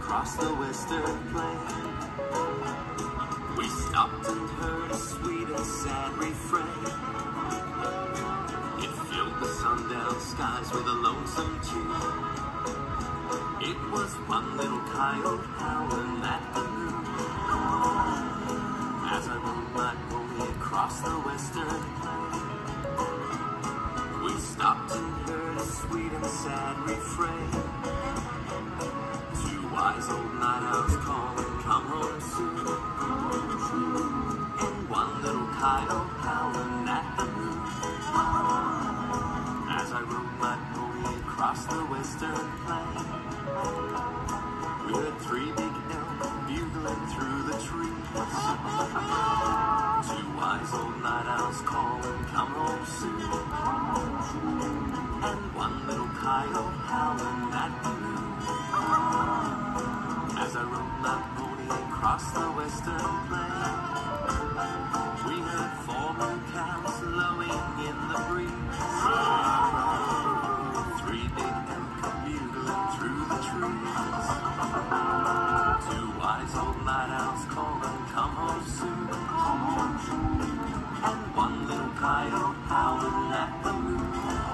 across the western plain. We stopped and heard a sweet and sad refrain. It filled the sundown skies with a lonesome tune. It was one little coyote howling at the moon. As I rode my pony across the western plain, we stopped and heard a sweet and sad refrain. Two wise old night owls calling, come home soon. And one little coyote howling at the moon. As I rode my pony across the western plain, we heard three big elk bugling through the trees. Two wise old night owls calling, come home soon. And one little coyote howling at the moon. As I rode my pony across the western plain, we heard four moon cows lowing in the breeze. Three big elk bugling through the trees. Two wise old night owls calling, come home soon. And one little coyote howling at the moon.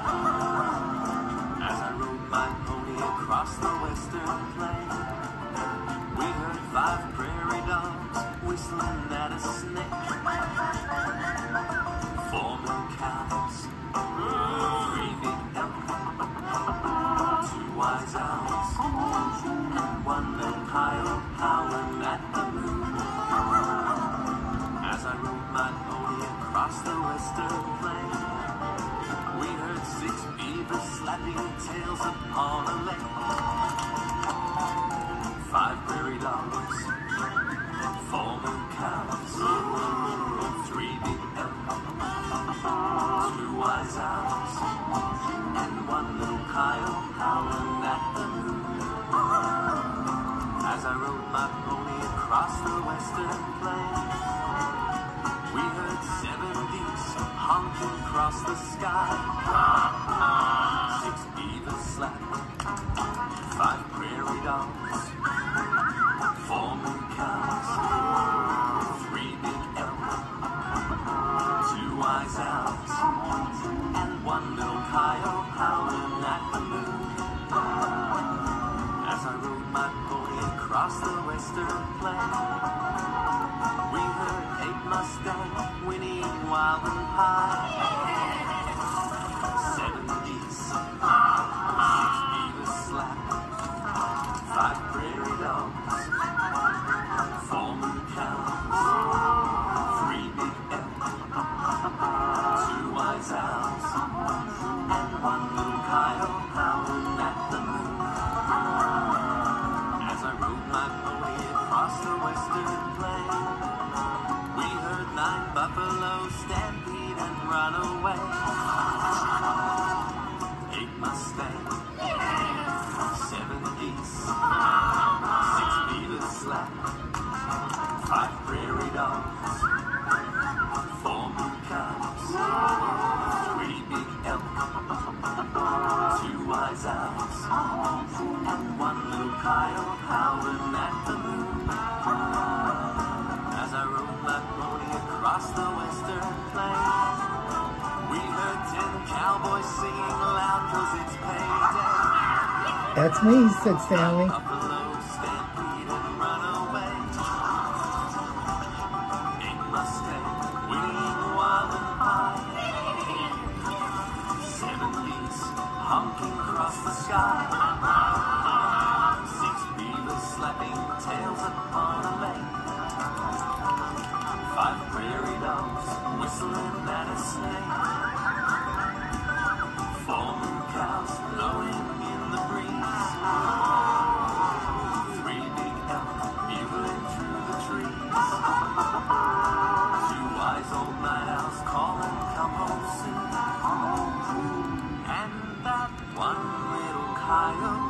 As I rode my pony across the western plain, we heard five prairie dogs whistling at a snake. Four moon cows, three big elk, two wise owls, and one little coyote howling at the moon. As I rode my pony across the western plain, we heard six beavers slapping tails upon a lake. Five prairie dogs, four moon cows, three big elk, two wise owls, and one little coyote howling at the moon. As I rode my pony across the western plain, we heard seven geese honking across the sky. Six beavers slapped, five prairie dogs, four moon cows, three big elk, two wise owls, and one little coyote howling at the moon. As I rode my pony across the western plain, we heard eight mustangs whinnying wild and high. Seven geese, six beavers slapped, five prairie dogs, four moon cows, three big elk, two wise owls, and one little coyote howling at the moon. As I rode my pony across the western plain, we heard nine buffaloes stampede and run away. Eight mustangs, seven geese, six beavers slapped, five prairie dogs, four moon cows, three big elk, two wise owls, and one little coyote howling at the moon. As I rode my pony across the western plain, we heard 10 cowboys singing loud 'cause it's payday. That's me, said Stanley. Buffaloes stampede and run away. Eight mustangs whinnying wild and high. Seven geese honking across the sky. Six beavers slapping tails upon a lake. Five prairie dogs whistling at a snake. Four moon cows blowing in the breeze. Three big elk bugling through the trees. Two wise old night owls calling, come home soon. And that one little coyote